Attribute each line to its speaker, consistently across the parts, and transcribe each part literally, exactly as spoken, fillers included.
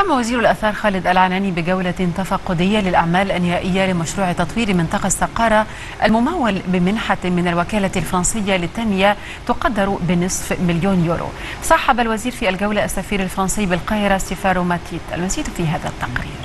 Speaker 1: قام وزير الآثار خالد العناني بجولة تفقدية للأعمال الإنهائية لمشروع تطوير منطقة سقارة الممول بمنحة من الوكالة الفرنسية للتنمية تقدر بنصف مليون يورو. صاحب الوزير في الجولة السفير الفرنسي بالقاهرة ستيفانو ماتيت. المزيد في هذا التقرير.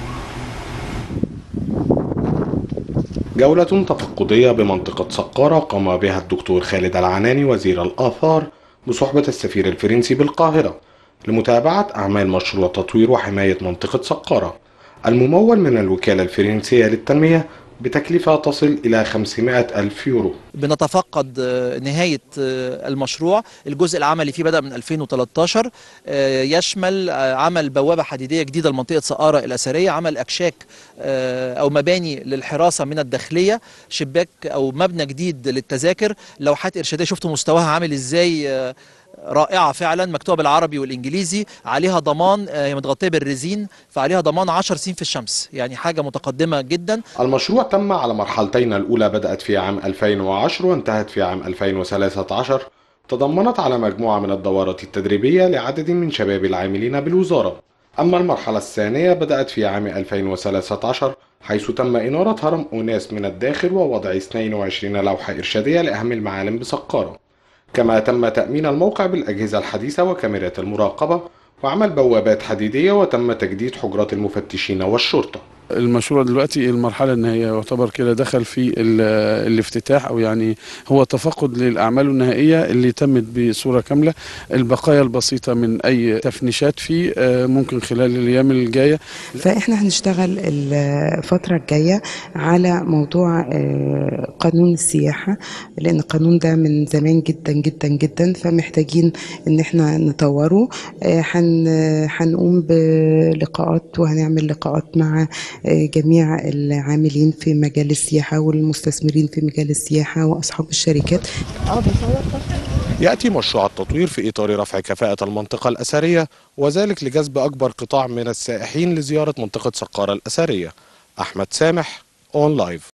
Speaker 2: جولة تفقدية بمنطقة سقارة قام بها الدكتور خالد العناني وزير الآثار بصحبة السفير الفرنسي بالقاهرة لمتابعة أعمال مشروع تطوير وحماية منطقة سقارة الممول من الوكالة الفرنسية للتنمية بتكلفة تصل إلى خمسمائة ألف يورو.
Speaker 3: بنتفقد نهاية المشروع. الجزء العملي فيه بدأ من ألفين وثلاثة عشر، يشمل عمل بوابة حديدية جديدة لمنطقة سقارة الأثرية، عمل أكشاك أو مباني للحراسة من الداخلية، شباك أو مبنى جديد للتذاكر، لوحات إرشادية شفتوا مستواها عامل إزاي، رائعة فعلا، مكتوبة بالعربي والإنجليزي، عليها ضمان، هي متغطية بالريزين فعليها ضمان عشر سنين في الشمس، يعني حاجة متقدمة جدا.
Speaker 2: المشروع تم على مرحلتين، الأولى بدأت في عام ألفين وعشرة وانتهت في عام ألفين وثلاثة عشر، تضمنت على مجموعة من الدورات التدريبية لعدد من شباب العاملين بالوزارة. أما المرحلة الثانية بدأت في عام ألفين وثلاثة عشر حيث تم إنارة هرم أوناس من الداخل ووضع اثنين وعشرين لوحة إرشادية لأهم المعالم بسقارة، كما تم تأمين الموقع بالأجهزة الحديثة وكاميرات المراقبة وعمل بوابات حديدية وتم تجديد حجرات المفتشين والشرطة.
Speaker 4: المشروع دلوقتي المرحلة النهائية يعتبر كده دخل في الافتتاح، أو يعني هو تفقد للأعمال النهائية اللي تمت بصورة كاملة. البقايا البسيطة من أي تفنيشات فيه ممكن خلال الأيام الجاية.
Speaker 5: فإحنا هنشتغل الفترة الجاية على موضوع قانون السياحة، لأن القانون ده من زمان جدا جدا جدا، فمحتاجين إن احنا نطوره. هنقوم بلقاءات وهنعمل لقاءات مع جميع العاملين في مجال السياحة والمستثمرين في مجال السياحة وأصحاب الشركات.
Speaker 2: يأتي مشروع التطوير في إطار رفع كفاءة المنطقة الأثرية، وذلك لجذب أكبر قطاع من السائحين لزيارة منطقة سقارة الأثرية. أحمد سامح، أون لايف.